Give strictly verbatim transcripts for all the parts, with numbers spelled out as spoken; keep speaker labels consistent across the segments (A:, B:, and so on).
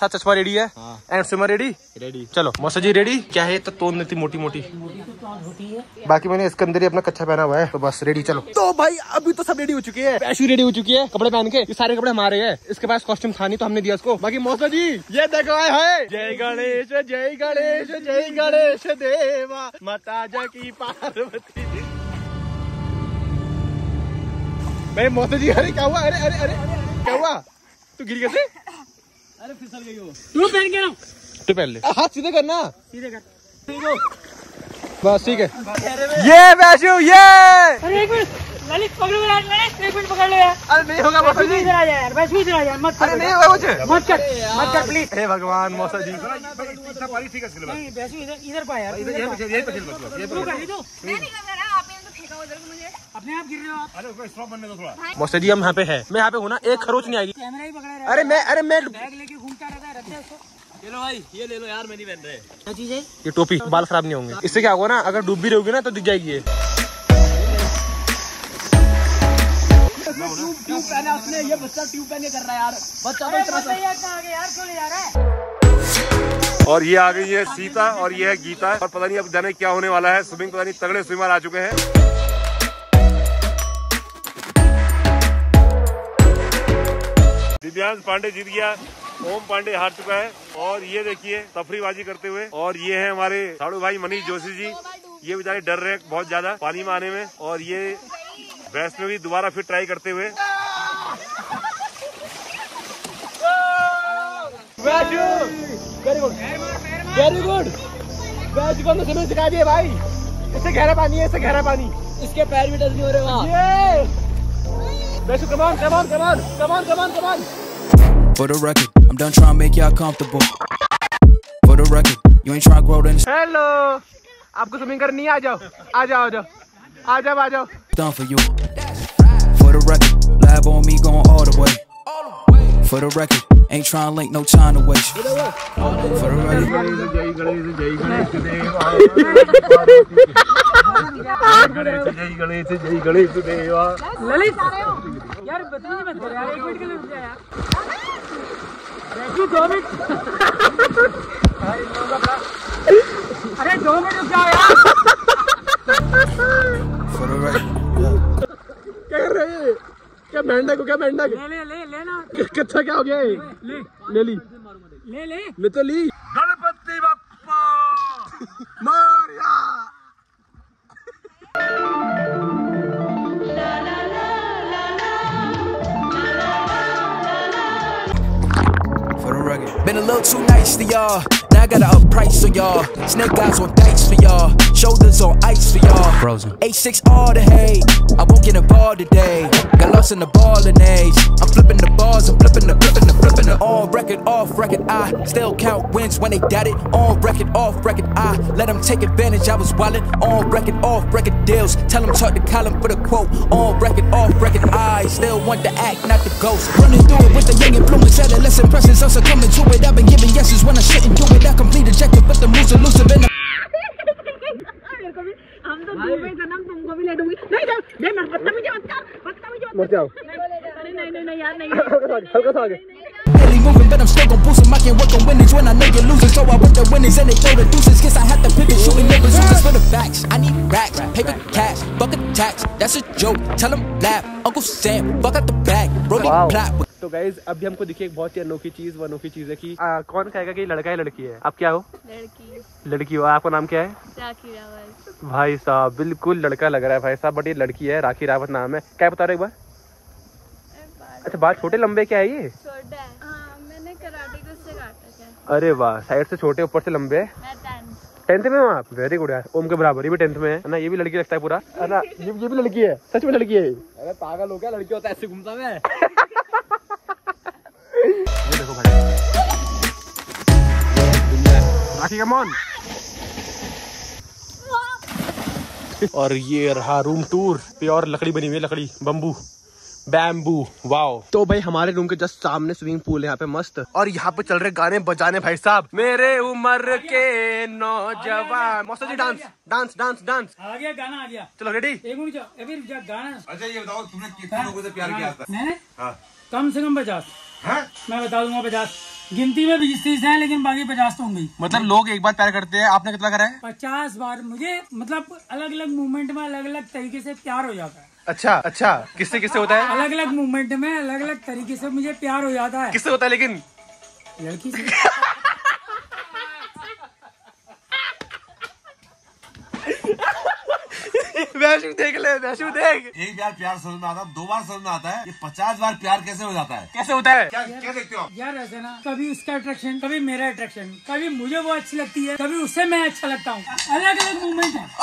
A: साथ चश्मा रेडी है एंड स्विमर रेडी रेडी। चलो मौसा जी रेडी। क्या है तो तोड़ देती मोटी मोटी होती है, बाकी मैंने इसके अंदर ही अपना कच्चा पहना हुआ है तो बस रेडी। चलो तो भाई अभी तो सब रेडी हो चुकी है, ऐसी रेडी हो चुकी है कपड़े पहन के, ये सारे कपड़े हमारे हैं। इसके पास कॉस्ट्यूम था नहीं तो हमने दिया इसको। बाकी मौसा जी ये देखो है, जय गणेश जय गणेश जय गणेश देवा माता की पार्वती। भाई मौसा जी अरे क्या हुआ, अरे अरे अरे क्या हुआ, तू गिर कैसे? अरे फिसल गई हो। तू पहन के ना, तू पहन ले, हाथ सीधे करना, सीधे कर बस ठीक है। ये वैशु ये
B: अरे एक मिनट ललित पकड़ो यार, ललित एक मिनट पकड़ लो यार।
A: अरे नहीं होगा मौसा जी,
B: इधर आ जा यार, वैशु इधर आ जा, मत कर।
A: अरे नहीं होगा मुझे,
B: मत कर मत कर प्लीज।
A: हे भगवान मौसा जी
B: नहीं वैशु इधर इधर पा यार, यही पे खेल बस ये शुरू कर ली। तो मैं नहीं कर रहा, आपने तो फेंका उधर को, मुझे अपने आप गिर रहे हो आप। अरे उसको स्टॉप बनने दो थोड़ा।
A: मौसा जी हम यहाँ पे है, मैं यहाँ पे हूँ ना, एक खरोच नहीं आएगी।
B: कैमरा ही पकड़ा रहा है।
A: अरे मैं अरे मैं
B: बैग लेके घूमता रहता है, रखते उसको।
C: चलो भाई ये ले लो यार, मैं नहीं पहन रहे।
B: क्या चीज है
A: ये टोपी, बाल खराब नहीं होंगे इससे। क्या होगा ना अगर डूब भी रहोगी ना तो दिख जाएगी ये।
C: ट्यूब पहना उसने, ये बच्चा ट्यूब पहन के कर रहा है यार, बच्चा
B: अरे यार क्यों ले जा रहा है।
D: और ये आ गई है सीता और ये है गीता, और पता नहीं अब जाने क्या होने वाला है। स्विमिंग पता नहीं तगड़े स्विमर आ चुके हैं। दिव्यांश पांडे जीत गया, ओम पांडे हार चुका है। और ये देखिए तफरीबाजी करते हुए, और ये है हमारे साड़ू भाई मनीष जोशी जी, ये बेचारे डर रहे हैं बहुत ज्यादा पानी में आने में। और ये वैष्णो भी दोबारा फिर ट्राई करते हुए।
A: Very good very good, Vaishu को हमने स्विमिंग सिखा दिया भाई। इससे गहरा पानी है, इससे गहरा पानी,
C: इसके पैर भी टच नहीं हो रहे वहाँ।
A: ये Vaishu come on come on come on come on come on come on.
E: For the record, I'm done trying to make y'all comfortable. For the record, you ain't trying to grow in this.
A: Hello, आपको swimming करनी है? आ जाओ आ जाओ आ जाओ आ जाओ आ जाओ।
E: Done for you. For the record, lab on me going all the way. For the record, ain't trying to link, no time to waste. For the record.
D: जय गणेश जय गणेश देवा, गणेश जय गणेश जय गणेश देवा।
B: ललित यार बदतमीजी मत कर यार, एक मिनट के लिए रुक जा यार। वैशु दो मिनट, अरे दो मिनट रुक जाओ यार।
E: For the record.
A: क्या कर रहे हैं? क्या मेंढक को क्या मेंढक?
B: ले ले ले लेना।
A: कच्चा क्या हो गया है?
B: ले
A: ले ली
B: ले ले
A: ले तो ली।
D: Ganpati Bappa
A: Morya.
E: For the record. Been a little too nice to y'all. Now I gotta up price for y'all. Snake eyes on dice for y'all. Shoulders on ice for y'all. Frozen. eight six all the hate. I won't get involved today. Got lost in the balling age. I'm flipping the balls. I'm flipping the flipping the flipping the on record, off record. I still count wins when they got it. On record, off record. I let them take advantage. I was wildin'. On record, off record deals. Tell them talk to Colin for the quote. On record, off record. I still want the act, not the ghost. Running through it with the young influence. Adolescent presence. I'm succumbing to it. I've been giving yeses when I shouldn't do it. I complete objective, but the moves elusive in the.
B: हम तो डूबे जन्म, तुमको भी ले दूंगी। नहीं जाओ, नहीं मत बदतमीजी मत कर, बदतमीजी मत
A: मत जाओ।
B: अरे नहीं नहीं नहीं यार नहीं।
A: हल्का सा आगे।
E: Barely moving, but I'm still gon' boost 'em. I can work on winnings when I know you're losing. So I work the winnings and they throw the deuces. Guess I have to pivot, shooting never loses for the facts. I need racks, paper cash, buck a tax. That's a joke. Tell 'em laugh. Uncle Sam, fuck out the bag. Brody plot.
A: तो guys अभी हमको दिखी एक बहुत ही अनोखी चीज। वो अनोखी चीज है कि आ, कौन कहेगा कि लड़का है लड़की है? आप क्या हो?
F: लड़की।
A: लड़की हो। आपका नाम क्या है?
F: राखी रावत।
A: भाई साहब बिल्कुल लड़का लग रहा है भाई साहब, बट ये लड़की है। राखी रावत नाम है। क्या बता रहे एक बार? अच्छा बाल छोटे लंबे क्या है ये?
F: छोटा है। हाँ, मैंने कराटे को उससे काटा था।
A: अरे वाह, साइड से छोटे ऊपर से लंबे।
F: मैं टेंथ
A: टेंथ में हो आप? वेरी गुड यार, ओम के बराबर। ये भी टेंथ में है ना? ये भी लड़की लगता है पूरा है ना? ये ये भी लड़की है, सच में लड़की है।
C: अरे पागल हो क्या, लड़की होता है ऐसे घूमता मैं।
A: ये देखो भाई राखी कम ऑन। और ये रहा रूम टूर। प्योर लकड़ी बनी हुई है, लकड़ी बम्बू बैम्बू। वाओ। तो भाई हमारे रूम के जस्ट सामने स्विमिंग पूल है यहाँ पे मस्त, और यहाँ पे चल रहे गाने बजाने भाई साहब। मेरे उम्र के नौजवान। मौसा जी डांस डांस डांस डांस।
B: आ गया गाना आ गया।
A: चलो रेडी?
B: एक मिनट जाओ, अभी रुक जा गाना।
D: अच्छा ये बताओ तुमने कितने लोगों से प्यार किया था?
B: मैंने
D: हाँ।
B: कम से कम पचास।
D: हाँ?
B: मैं बता दूंगा पचास। गिनती में बीस तीस है, लेकिन बाकी पचास तो होंगे।
A: मतलब लोग एक बार प्यार करते हैं, आपने कितना करा है?
B: पचास बार। मुझे मतलब अलग अलग मूवमेंट में अलग अलग तरीके से प्यार हो जाता है।
A: अच्छा अच्छा, किससे किससे होता है?
B: अलग अलग मूवमेंट में अलग अलग तरीके से मुझे प्यार हो जाता है।
A: किससे होता है लेकिन?
B: लड़की से।
A: वैशु देख ले, वैशु देख।
D: एक बार प्यार समझ में आता है, दो बार समझ में आता है, ये पचास बार प्यार कैसे हो जाता है?
A: कैसे होता है?
D: क्या क्या देखते हो?
B: यार ऐसे ना, कभी उसका अट्रैक्शन, कभी मेरा अट्रैक्शन, कभी मुझे वो अच्छी लगती है, कभी उससे मैं अच्छा लगता हूँ। अलग अलग मूवमेंट है।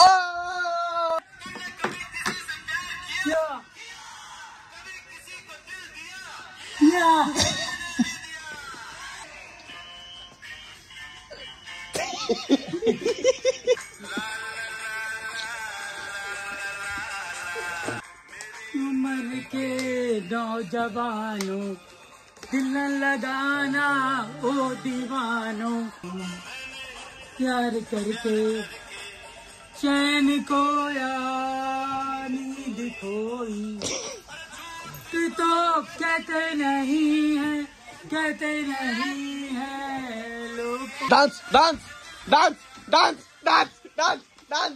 B: उम्र के नौजवानों, दिल न लगाना ओ दीवानों, प्यार करके चैन खोया, नींद खोई, तू तो कहते नहीं है, कहते नहीं है लोग।
A: Dance dance dance dance dance dance dance.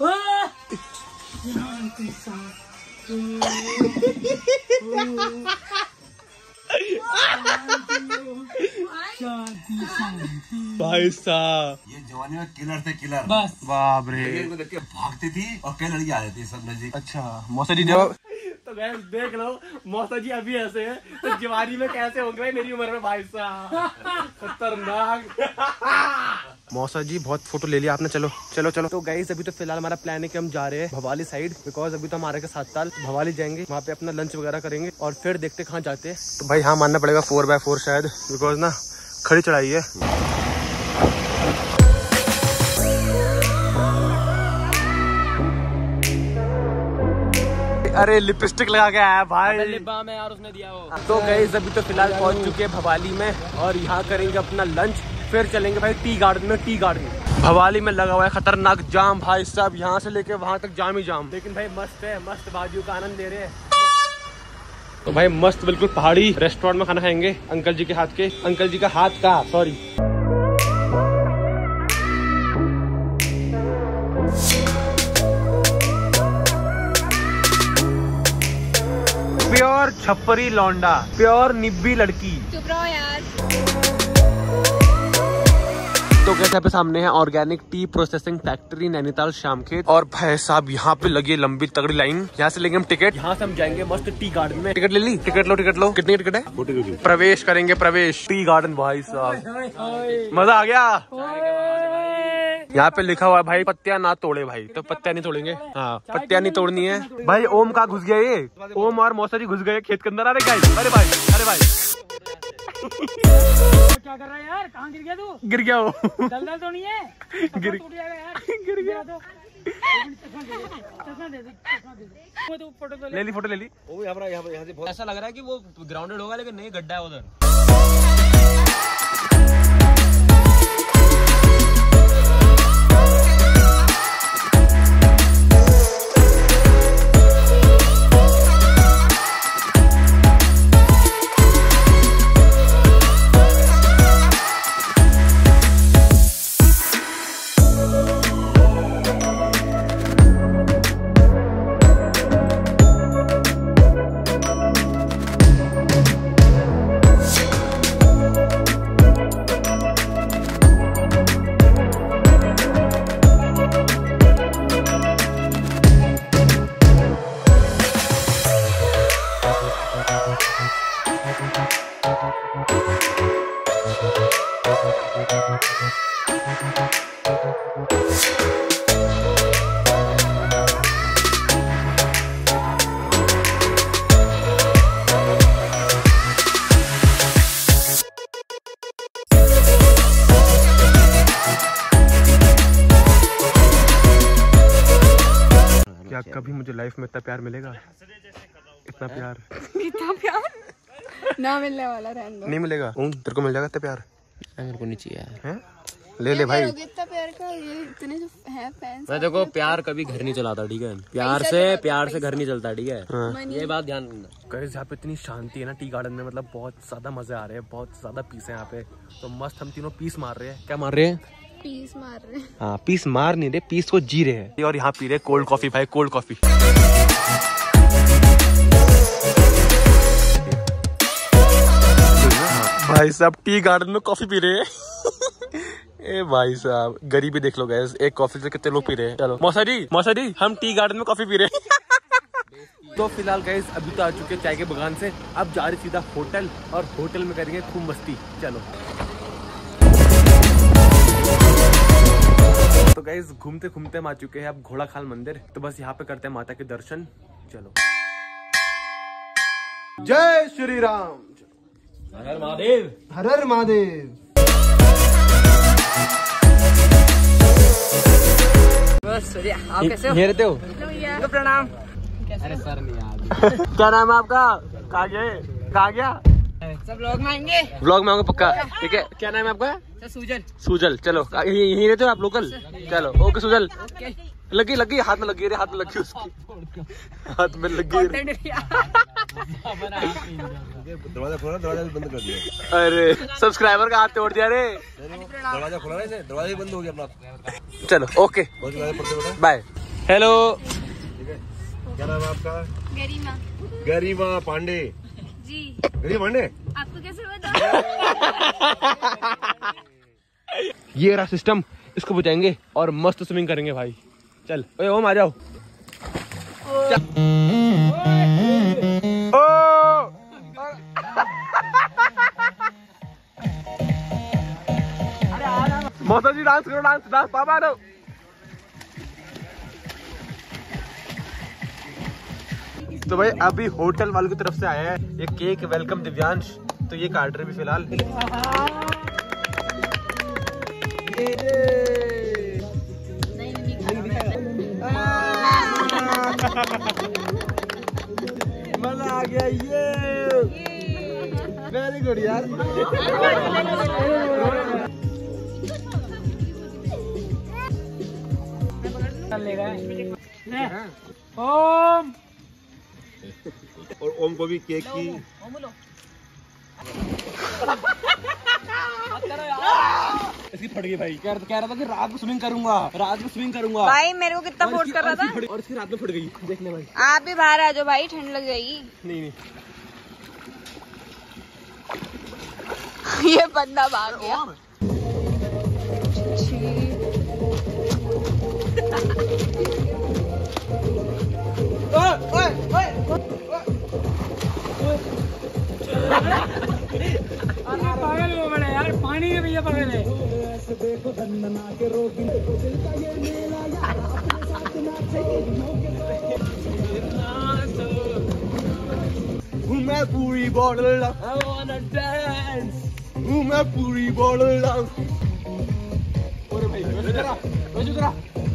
A: भाई साहब,
D: ये जवानी में किलर थे, किलर।
B: बस
A: बाप रे।
D: इनको देख के भागती थी और कई लड़की आ जाती सब नजदीक।
A: अच्छा मौसा जी जब
C: तो गैस देख लो, मौसा जी अभी ऐसे हैं तो जवानी में कैसे होंगे भाई मेरी उम्र में? भाई साहब खतरनाक।
A: मौसा जी बहुत फोटो ले लिया आपने। चलो चलो चलो। तो गाइस अभी तो फिलहाल हमारा प्लान है कि हम जा रहे हैं भवाली साइड, बिकॉज अभी तो हमारे के सात साल भवाली जाएंगे, वहाँ पे अपना लंच वगैरह करेंगे और फिर देखते कहाँ जाते हैं। तो भाई हाँ मानना पड़ेगा फोर बाय फोर शायद, बिकॉज ना खड़ी चढ़ाई है। अरे लिपस्टिक लगा के आया भाई।
C: लिप बाम है यार, उसने दिया वो।
A: तो गाइस अभी तो फिलहाल पहुंच चुके हैं भवाली में और यहाँ करेंगे अपना लंच, फिर चलेंगे भाई टी गार्डन में। टी गार्डन भवाली में लगा हुआ है खतरनाक जाम भाई साहब, यहाँ से लेके वहाँ तक जाम ही जाम।
C: लेकिन भाई मस्त है, मस्त बाजू का आनंद ले रहे हैं।
A: तो भाई मस्त बिल्कुल पहाड़ी रेस्टोरेंट में खाना खाएंगे अंकल जी के हाथ के। अंकल जी का हाथ का सॉरी प्योर छप्परी लौंडा, प्योर निब्बी लड़की।
F: चुप रहो यार।
A: तो कैसे यहाँ पे सामने है organic tea processing factory Nainital Shamkhet. और भाई साहब यहाँ पे लगी लंबी तगड़ी लाइन। यहाँ से लेंगे हम टिकट, यहाँ से हम जाएंगे मस्त टी गार्डन में। टिकट ले ली? टिकट लो टिकट लो। कितनी टिकट है? प्रवेश करेंगे, प्रवेश टी गार्डन। भाई साहब मजा आ गया। यहाँ पे लिखा हुआ है भाई पत्तियां ना तोड़े भाई, तो पत्तियां नहीं तोड़ेंगे। हाँ पत्तियां नहीं तोड़नी है भाई। ओम कहाँ घुस गया ये? ओम और मौसा जी घुस गए खेत के अंदर। अरे गाइस, अरे भाई, अरे भाई
B: क्या कर रहा है यार? कहाँ गिर गया तू?
A: गिर गया वो।
B: दलदल तो नहीं है?
A: गिर
B: टूट जाएगा यार।
A: गिर गया।
B: चश्मा दे दे, चश्मा दे दे। वो तो फोटो तो
A: ले ली, फोटो ले ली।
C: वो यहाँ पर यहाँ पर यहाँ से बहुत ऐसा लग रहा है कि वो ग्राउंडेड होगा, लेकिन नहीं, गड्ढा है उधर।
A: क्या कभी मुझे लाइफ में इतना प्यार मिलेगा? इतना प्यार,
F: इतना प्यार ना मिलने वाला रहने दो।
A: नहीं मिलेगा। तेरे को मिल जाएगा इतना प्यार?
C: मेरे को नहीं चाहिए यार।
A: हैं? ले ले भाई।
F: इतना प्यार का ये इतने जो है फैंस।
C: मैं देखो प्यार कभी घर नहीं चलाता, ठीक है? प्यार से प्यार से घर नहीं चलता, ठीक है? ये बात ध्यान रखना।
A: गाइस यहाँ पे इतनी शांति है ना टी गार्डन में, मतलब बहुत ज्यादा मजे आ रहे हैं, बहुत ज्यादा पीस है यहाँ पे। तो मस्त हम तीनों पीस मार रहे हैं। क्या मार रहे हैं?
F: पीस मार रहे हैं।
A: हाँ पीस मार नहीं रहे, पीस को जी रहे हैं। और यहाँ पी रहे कोल्ड कॉफी भाई, कोल्ड कॉफी। भाई साहब टी गार्डन में कॉफी पी रहे हैं। ए भाई साहब गरीबी देख लो गैस, एक कॉफी से कितने लोग पी रहे हैं। चलो मौसा जी, मौसा जी हम टी गार्डन में कॉफी पी रहे हैं। तो फिलहाल गैस अभी तो आ चुके हैं चाय के बगान से, अब जा रहे सीधा होटल और होटल में करेंगे खूब मस्ती। चलो तो गैस घूमते घूमते हम आ चुके हैं अब घोड़ा खाल मंदिर, तो बस यहाँ पे करते हैं माता के दर्शन। चलो जय श्री राम,
C: हर हर महादेव,
A: हर हर महादेव।
B: बस आप कैसे हो?
A: ये रहते हो?
B: तो प्रणाम।
C: अरे सर नहीं यार।
A: क्या नाम है आपका? कहाँ गए? कहाँ गया?
B: सब लोग में आएंगे,
A: व्लॉग में आऊंगा पक्का, ठीक है? क्या नाम है आपका?
B: सूजल।
A: सुजल। चलो यहीं रहते हो आप लोकल? चलो ओके सुजल। लगी लगी हाथ में लगी रे, हाथ में लगी उसकी, हाथ में लगी।
D: दरवाजा खोला, दरवाजा भी बंद कर दिया।
A: अरे सब्सक्राइबर का हाथ तोड़ दिया रे।
D: दरवाजा खोला ना, दरवाजा बंद हो गया अपना।
A: चलो ओके बाय। हेलो
D: क्या नाम है आपका?
F: गरिमा
D: गरिमा पांडे
F: जी।
D: गरिमा पांडे
F: आपको कैसे पता?
A: ये रहा सिस्टम, इसको बुझाएंगे और मस्त स्विमिंग करेंगे भाई। चल ओए ओम आ जाओ। मौसा जी डांस करो, डांस डांस पापा आ जाओ। तो भाई अभी होटल वालों की तरफ से आया है ये केक, वेलकम दिव्यांश। तो ये काट रहे भी फिलहाल। मजा आ गया ये, वेरी गुड यार।
B: ओम
D: और ओम को भी केक की
A: इसकी फट गई भाई। कह कह रहा था कि रात में स्विमिंग करूंगा, रात में स्विमिंग करूंगा
F: भाई मेरे को कितना फोर्स कर रहा था,
A: और इसकी रात में फट गई। देख ले भाई,
F: आप भी बाहर आ जाओ भाई, ठंड लग जाएगी।
A: नहीं नहीं
F: ये बंदा भाग गया।
B: पागल हो बड़े यार, पानी में भैया पागल है।
A: मैं पूरी बॉटल डांस, मैं पूरी बॉटल डांस। और भाई जरा जरा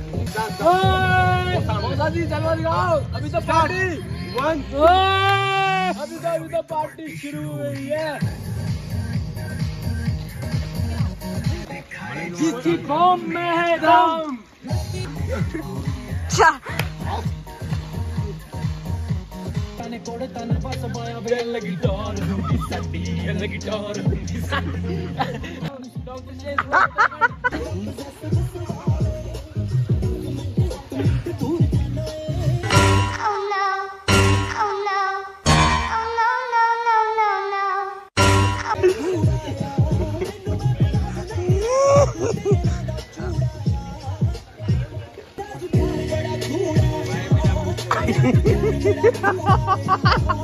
A: मौसा जी चलो दिखाओ, अभी तो पार्टी वन, अभी तो अभी तो पार्टी शुरू हुई है।
B: जिसकी कौम में है दम।
C: लगी डोर लगी डोर
A: Ha ha ha ha!